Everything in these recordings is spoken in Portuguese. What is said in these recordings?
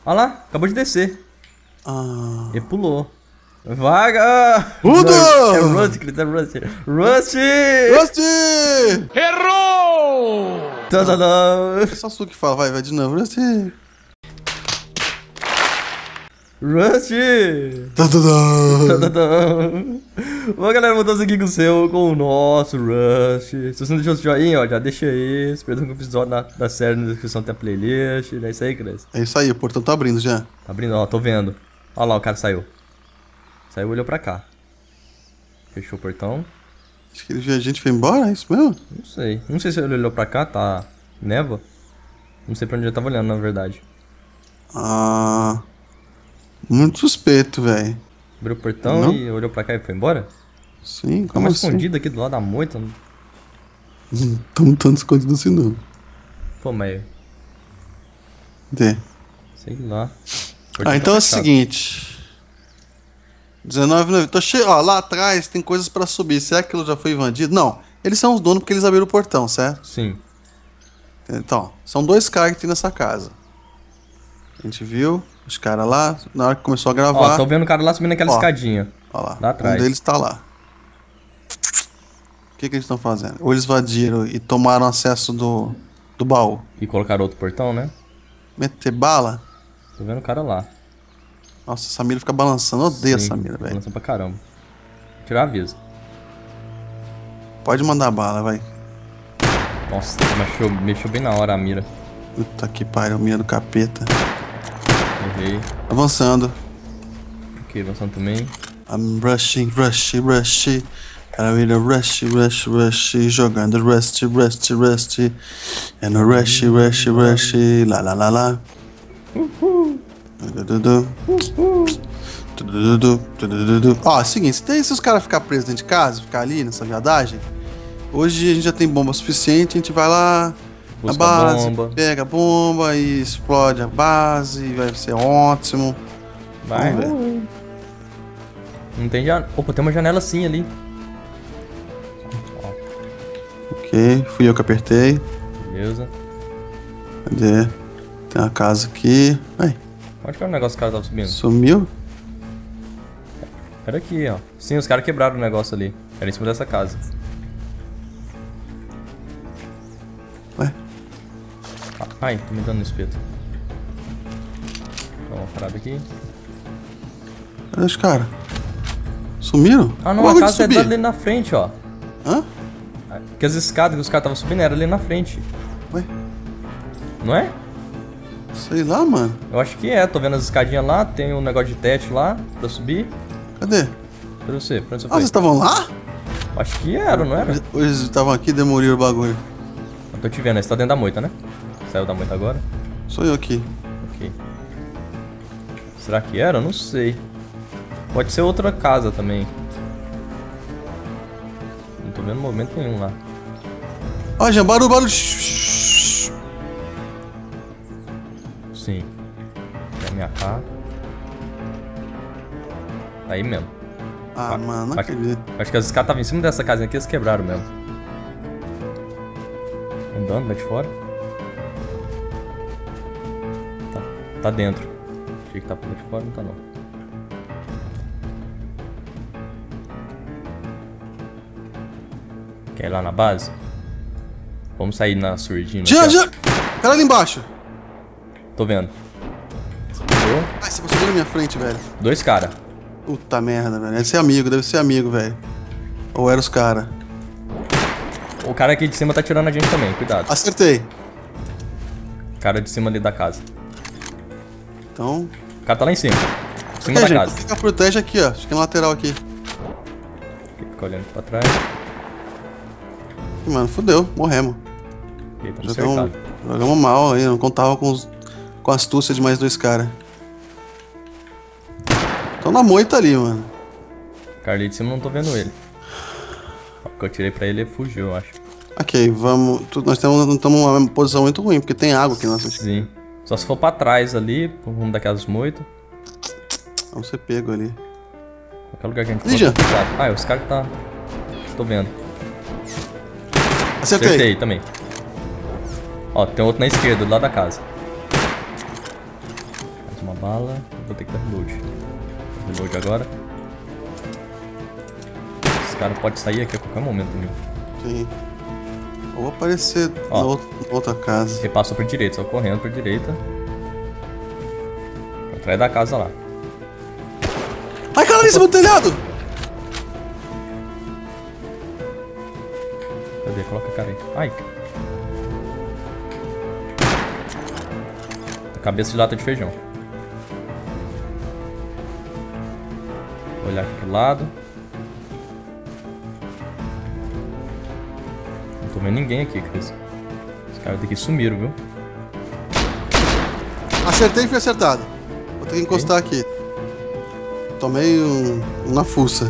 Olha lá, acabou de descer. Ah. Ele pulou. Vaga! Rudo! É Rusty, Cris, é Rusty. Rusty! Rusty! Errou! Tadadã! É só su que fala, vai de novo. Rusty! Rusty! Tadadã. Tadadã! Bom, galera, voltamos aqui com o nosso Rusty. Se você não deixou o joinha, ó, já deixa aí. Espero que o episódio da série na descrição tem a playlist. É isso aí, Cris. É isso aí, o portão tá abrindo já. Tá abrindo, ó, tô vendo. Olha lá, o cara saiu. Saiu e olhou pra cá. Fechou o portão. Acho que ele viu a gente e foi embora, é isso mesmo? Não sei. Não sei se ele olhou pra cá, tá névoa. Não sei pra onde ele tava olhando, na verdade. Ah. Muito suspeito, velho. Abriu o portão Não? e olhou pra cá e foi embora? Sim, Tá como mais assim? escondido aqui do lado da moita. Não tamo tanto escondido assim, não. Pô, mas... Cadê? sei lá. O portão Então tá é o fechado. seguinte. 19,90. Tô cheio. Ó, lá atrás tem coisas pra subir. Será que aquilo já foi invadido? Não. Eles são os donos porque eles abriram o portão, certo? Sim. Então, são dois caras que tem nessa casa. A gente viu os caras lá. Na hora que começou a gravar. Ó, tô vendo o cara lá subindo aquela Ó. escadinha. Ó lá. Lá atrás. Um deles tá lá. O que eles estão fazendo? Ou eles invadiram e tomaram acesso do baú? E colocaram outro portão, né? Meter bala? Tô vendo o cara lá. Nossa, a Samira fica balançando. Eu odeio a Sim, Samira, velho. balançando pra caramba. Tirar aviso. Pode mandar bala, vai. Nossa, mexeu bem na hora a mira. Puta que pariu, mira do capeta. Errei. Avançando. Ok, avançando também. I'm rushing. I will rush, jogando rust. And rush, lá. Ó, é o seguinte, se os caras ficar presos dentro de casa, ficar ali nessa viadagem, hoje a gente já tem bomba suficiente, a gente vai lá na Busca a base, bomba. pega a bomba e explode a base, vai ser ótimo. Vai. Vamos ver. Não tem janela. Opa, tem uma janela sim ali. Ok, fui eu que apertei. Beleza. Cadê? Tem uma casa aqui. Ai, Onde que era o negócio que o cara tava subindo? sumiu? Era aqui, ó. Sim, os caras quebraram o negócio ali. Era em cima dessa casa. Ué? Ai, tô me dando no espeto. Dá uma parada aqui. Cadê os caras? Sumiram? Ah, não, Como a que casa é subir? ali na frente, ó. Hã? Porque as escadas que os caras estavam subindo eram ali na frente. Ué? Não é? Sei lá, mano. Eu acho que é. Tô vendo as escadinhas lá. Tem um negócio de teto lá pra subir. Cadê? Pra você, pra onde você Ah, foi? vocês estavam lá? Acho que era, não era? Eles estavam aqui e demoliram o bagulho. Eu tô te vendo, você tá dentro da moita, né? Saiu da moita agora? Sou eu aqui. Ok. Será que era? Eu não sei. Pode ser outra casa também. Não tô vendo movimento nenhum lá. Ó, já barulho. Sim. É a minha cara. Aí mesmo. Ah, mano, não acredito. Acho que as escadas estavam em cima dessa casinha aqui, eles quebraram mesmo. Andando lá de fora. Tá dentro. Achei que tá por lá de fora, não tá não. Quer ir lá na base? Vamos sair na surdina. Já! Cara ali embaixo. Tô vendo. Ai, você passou bem na minha frente, velho. Dois caras. Puta merda, velho. Deve ser amigo, velho. Ou era os caras. O cara aqui de cima tá tirando a gente também, cuidado. Acertei. Cara de cima ali da casa. Então. O cara tá lá em cima. Em cima Protege, da casa. fica protege aqui, ó. Fica na lateral aqui. Fica olhando pra trás. Ih, mano, fudeu. Morremos. Ok, tamo cercado. Jogamos mal aí. Não contava com a astúcia de mais dois caras. Tão na moita ali, mano. O cara ali de cima não tô vendo ele. O que eu tirei pra ele fugiu, eu acho. Ok, vamos. Nós estamos numa posição muito ruim, porque tem água aqui na nossa. Sim. Só se for pra trás ali, pro rumo daquelas moitas. Vamos ser pego ali. Qualquer lugar que a gente Lígia. for. Ah, os caras que tá. Tô vendo. Acertei. Acertei também. Ó, tem outro na esquerda, do lado da casa. Mais Uma bala. Vou ter que dar reload. Reload agora. Esse cara pode sair aqui a qualquer momento, viu? Sim. Ou aparecer Ó. na outra casa. Ele passou por direita, só correndo por direita. Pra trás da casa lá. Ai, cara, ali em cima do telhado! Cadê? Coloca a cara aí. Ai. A cabeça de lata de feijão. Vou olhar aqui pro lado. Não tô vendo ninguém aqui, Cris. Os caras daqui sumiram, viu? Acertei e fui acertado. Vou ter que encostar aqui. Tomei uma fuça.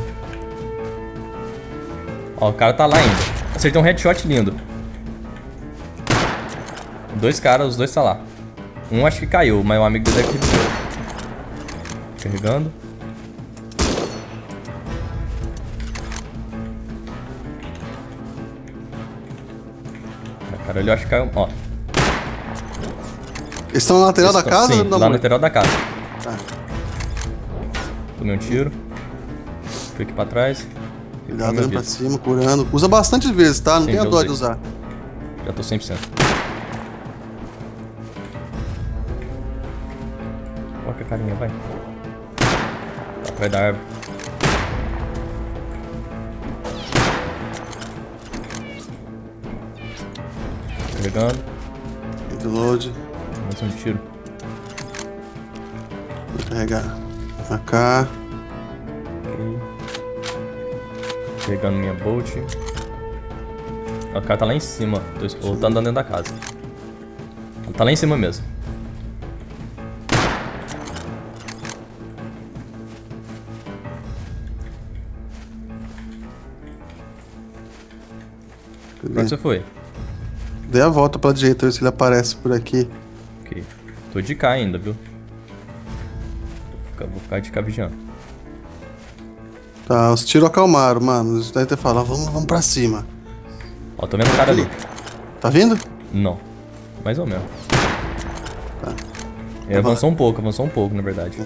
Ó, o cara tá lá ainda. Acertei um headshot lindo. Dois caras, os dois tá lá. Um acho que caiu, mas o amigo dele deve ter. Carregando. Cara, ele acho que caiu. Ó. Eles estão na lateral da casa? Sim, ou da lá na mãe? lateral da casa. Tá. Tomei um tiro. Fui aqui pra trás. Cuidado, indo pra cima, curando. Usa bastante vezes, tá? Não Sim, tenha já dó de usei. usar. Já tô 100%. Coloca a carinha, vai. Tá atrás da árvore. Carregando. Reload. Mais um tiro. Vou carregar. AK. Ok. Pegando minha bolt. Ó, o cara tá lá em cima. Ou tá andando dentro da casa. Ele tá lá em cima mesmo. Pra onde você foi? Dei a volta pra direita, ver se ele aparece por aqui. Ok. Tô de cá ainda, viu? Vou ficar de cá vigiando. Tá, os tiros acalmaram, mano. Eles devem ter falado, vamos pra cima. Ó, tô vendo o cara ali. Tá vindo? Não. Mais ou menos. Tá. Ele avançou um pouco, na verdade.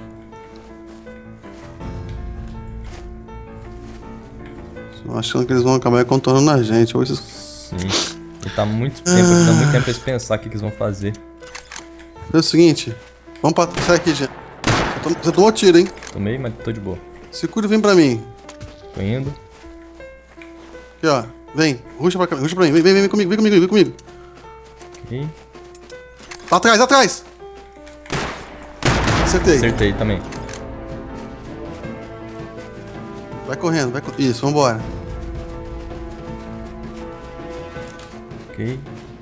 Tô achando que eles vão acabar contornando a gente. Ou esses... Sim. Ele tá muito tempo, dá muito tempo pra eles pensar o que eles vão fazer. É o seguinte, vamos pra... Sai aqui, gente. Você tomou tiro, hein? Tomei, mas tô de boa. Segura e vem pra mim. Tô indo. Aqui, ó. Vem. Ruxa pra mim. Vem comigo. Ok. Atrás. Acertei. Acertei também. Vai correndo, Isso, vambora. Ok.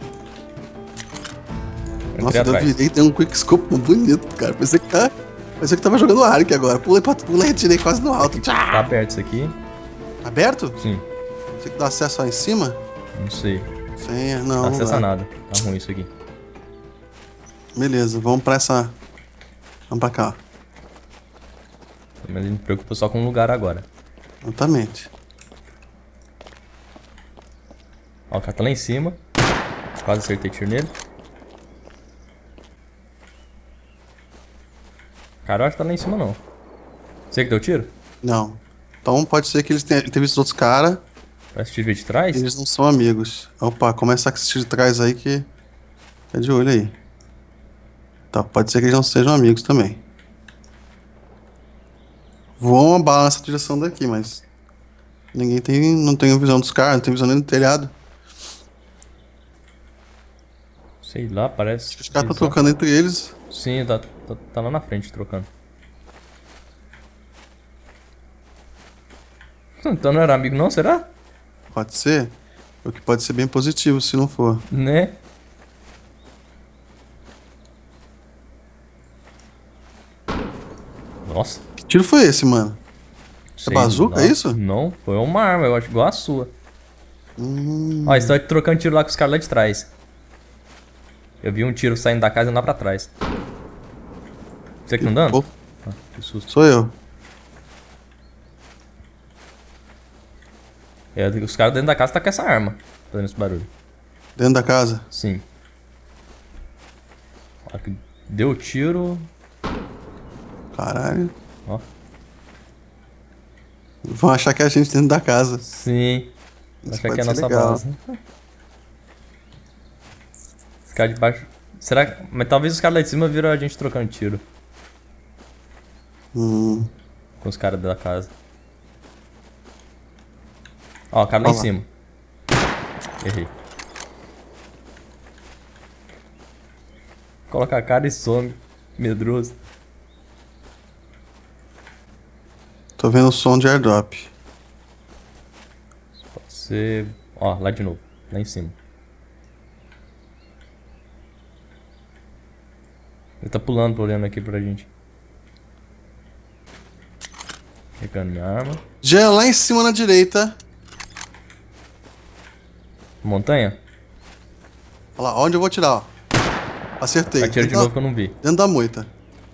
Entrei Nossa, eu atrás. virei, tem um quickscope bonito, cara. Pensei que tava jogando Ark agora. Pulei, atirei quase no alto. Tá aberto isso aqui? Aberto? Sim. Você que dá acesso lá em cima? Não sei. Senha, Não não. acessa dá. nada. Tá ruim isso aqui. Beleza, vamos pra essa. Vamos pra cá, Mas ele me preocupa só com o lugar agora. exatamente. Ó, o cara tá lá em cima. Quase acertei tiro nele. Cara, eu acho que tá lá em cima não. Você que deu tiro? Não. Então pode ser que ele tenha visto outros caras. Parece tiro de trás? Eles não são amigos. Opa, começa a assistir de trás aí que. É de olho aí. Tá, pode ser que eles não sejam amigos também. Voam uma bala nessa direção daqui, mas. Não tem visão dos caras, não tem visão nem do telhado. Sei lá, parece. Os caras estão trocando entre eles. Sim, tá lá na frente trocando. Então não era amigo não, será? Pode ser. O que pode ser bem positivo se não for. Né? Nossa. Que tiro foi esse, mano? Sei bazuca, lá. é isso? Não, foi uma arma, eu acho igual a sua. Ó, eles estão trocando tiro lá com os caras lá de trás. Eu vi um tiro saindo da casa e andar pra trás. Você que tá andando? Pô, Ah, que susto. sou eu. É, os caras dentro da casa tá com essa arma, fazendo esse barulho. Dentro da casa. Sim. Ó, que deu o tiro. Caralho. Ó. Vão achar que é a gente dentro da casa. Sim. Isso Acho que pode é a ser nossa legal. base. Os caras de baixo... Será que... Mas talvez os caras lá de cima viram a gente trocando tiro. Com os caras da casa. Ó, o cara lá em Ó lá. cima. Errei. Coloca a cara e some. Medroso. Tô vendo o som de airdrop. Pode ser... Ó, lá de novo. Lá em cima. Ele tá pulando, olhando aqui pra gente. Pegando minha arma. Jean, lá em cima na direita. Montanha? Olha lá, onde eu vou tirar, ó. Acertei. Atira de Dentro da- novo que eu não vi. Dentro da moita.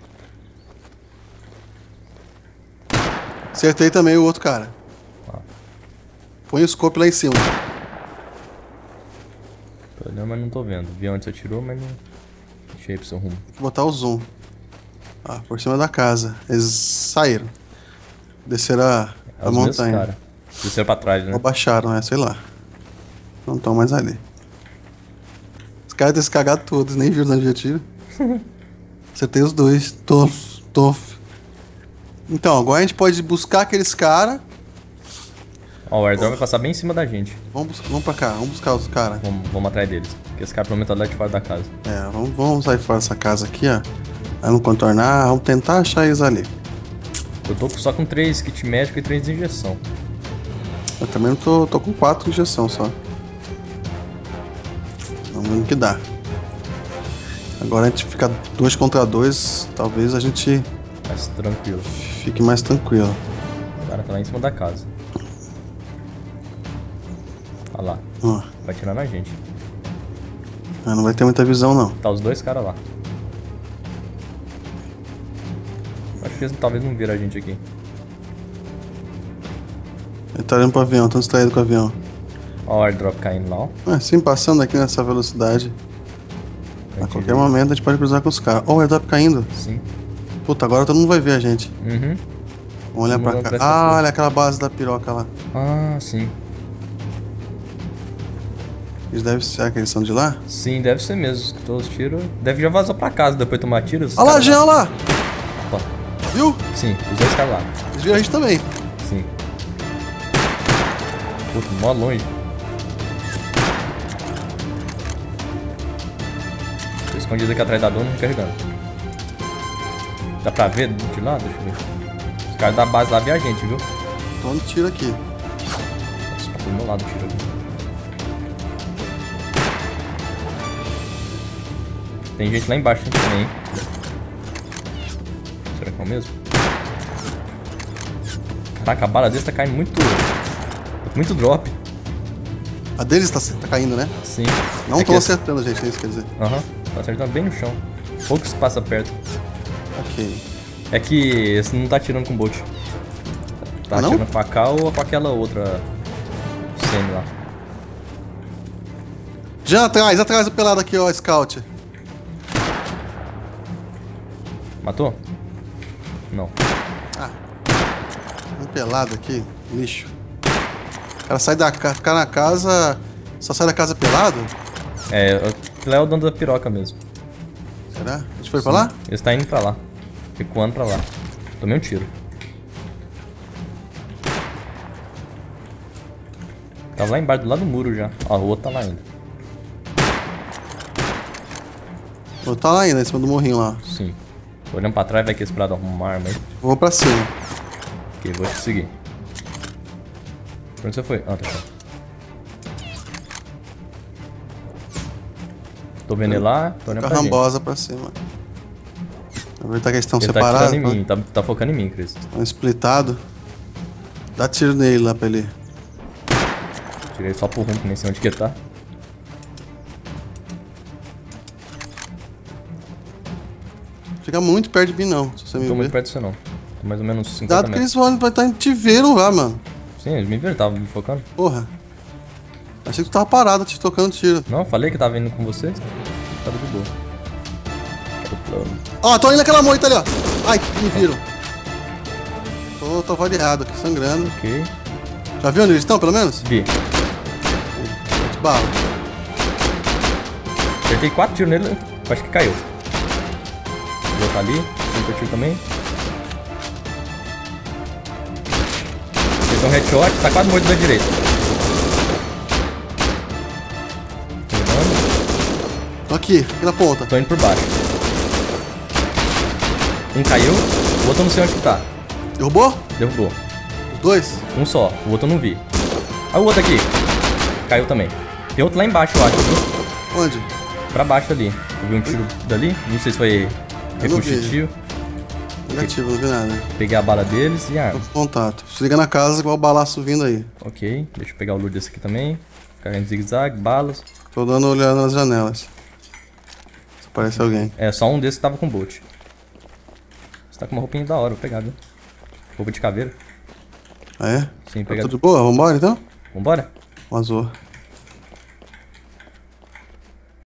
Acertei também o outro cara. Põe o scope lá em cima. Tô olhando, mas não tô vendo. Vi onde você atirou, mas não... Deixei pro seu rumo. Tem que botar o zoom. Ah, por cima da casa. Eles saíram. Desceram a É os mesmos montanha. cara. Desceram pra trás, né? Ou baixaram, sei lá. Não estão mais ali. Os caras têm se cagado todos, nem viram onde eu tiro. Acertei os dois. Tof. Então, agora a gente pode buscar aqueles caras. Ó, o airdrop vai passar bem em cima da gente. Vamos pra cá, vamos buscar os caras. Vamos atrás deles. Porque esse cara provavelmente tá lá de fora da casa. É, vamos sair fora dessa casa aqui, ó. Vamos contornar, vamos tentar achar eles ali. Eu tô só com 3 kit médico e 3 de injeção. Eu também não tô com 4 injeção só. Vamos ver no que dá. Agora a gente fica 2 contra 2, talvez a gente Mas tranquilo. fique mais tranquilo. O cara tá lá em cima da casa. Olha lá. Ó, Vai atirar na gente. não vai ter muita visão não. Tá os dois caras lá. Acho que eles talvez não viram a gente aqui. Ele tá olhando pro avião, tão distraído com o avião. Ó o airdrop caindo lá, ó. Sim, passando aqui nessa velocidade. A qualquer momento a gente pode cruzar com os caras. Ó, o airdrop caindo. Sim. Puta, agora todo mundo vai ver a gente. Uhum. Vamos olhar pra Vamos cá. pra essa Ah, porra. olha aquela base da piroca lá. Ah, sim. Eles devem ser que eles são de lá? Sim, deve ser mesmo. Escutou os tiros. Deve já vazar pra casa depois de tomar tiros. Olha lá, Jean, olha lá! Opa. Viu? Sim, os dois caras lá. Eles viram a gente também. Sim. Puta, mó longe. Tô escondido aqui atrás da dona, carregando. Dá pra ver de lá? Deixa eu ver. Os caras da base lá vê a gente, viu? Tô no tiro aqui. Nossa, tá do meu lado o tiro aqui. Tem gente lá embaixo também, hein? Será que é o mesmo? Caraca, a bala desse tá caindo muito... Muito drop. A deles tá caindo, né? Sim. Não É estão que- acertando a gente, é isso que quer dizer. Aham, tá acertando bem no chão. Poucos passa perto. Ok. É que esse não tá atirando com bolt. Tá Ah, não? atirando com a K ou com aquela outra semi lá. Já atrás do pelado aqui, ó, scout. Matou? Não. Um pelado aqui, lixo. O cara sai da casa, ficar na casa. Só sai da casa pelado? É, aquilo é o dono da piroca mesmo. Será? A gente foi pra lá? Ele está indo pra lá. Recuando pra lá. Tomei um tiro. Tava lá embaixo, do lado do muro já. Ó, o outro tá lá ainda. Ou tá lá ainda, em cima do morrinho lá. Sim. Tô olhando pra trás, vai que esse lado arruma uma arma aí. Vou pra cima. Ok, vou te seguir. Pra onde você foi? Ah, tá aqui. Tô vendo ele lá, tô olhando Fica pra gente. rambosa pra cima. Aproveitar que eles estão Ele tá separados. atirando em mim, tá focando em mim, Chris. Estão splitados. Dá tiro nele lá pra ele. Tirei só pro rumo, que nem sei onde que ele tá. Fica muito perto de mim, não. Se você Não me tô muito ver. perto de você não. Tô mais ou menos 50 Cuidado que metros. eles vão estar te vendo lá, mano. Sim, eles me viram, tava me focando. Porra. Achei que tu tava parado te tocando tiro. Não, falei que tava indo com vocês. Tava de boa. Era o plano. Ó, tô indo naquela moita ali, ó. Ai, me viram. Tô variado aqui, sangrando. Ok. Já viu onde eles estão, pelo menos? Vi. De bala. Acertei 4 tiros nele, acho que caiu. O outro ali, 5 tiros também. Fez um headshot, tá quase morto da direita. Tô aqui na ponta. Tô indo por baixo. Um caiu, o outro eu não sei onde que tá. Derrubou? Derrubou. Os dois? Um só, o outro eu não vi. Ah, o outro aqui. Caiu também. Tem outro lá embaixo, eu acho, viu? Onde? Pra baixo ali. Eu vi um tiro dali, não sei se foi Eu não vi. reconstitutivo. Negativo, não vi nada. Peguei a bala deles e Tô arma. com contato. Se liga na casa igual o balaço vindo aí. Ok, deixa eu pegar o loot desse aqui também. Ficar em zigue-zague, balas. Tô dando uma olhada nas janelas. Se aparece alguém. É, só um desses que tava com boot. Você tá com uma roupinha da hora, vou pegar, viu? Roupa de caveira. Ah, é? Sim, Tá pegar. tudo de boa? Vambora então? Vambora? Vazou.